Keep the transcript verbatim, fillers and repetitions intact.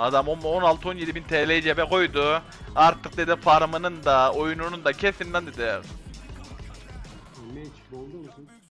Adam on altı on yedi bin T L cebe koydu. Artık dedi farmının da oyununun da kesin lan dedi. Meç oldu musun?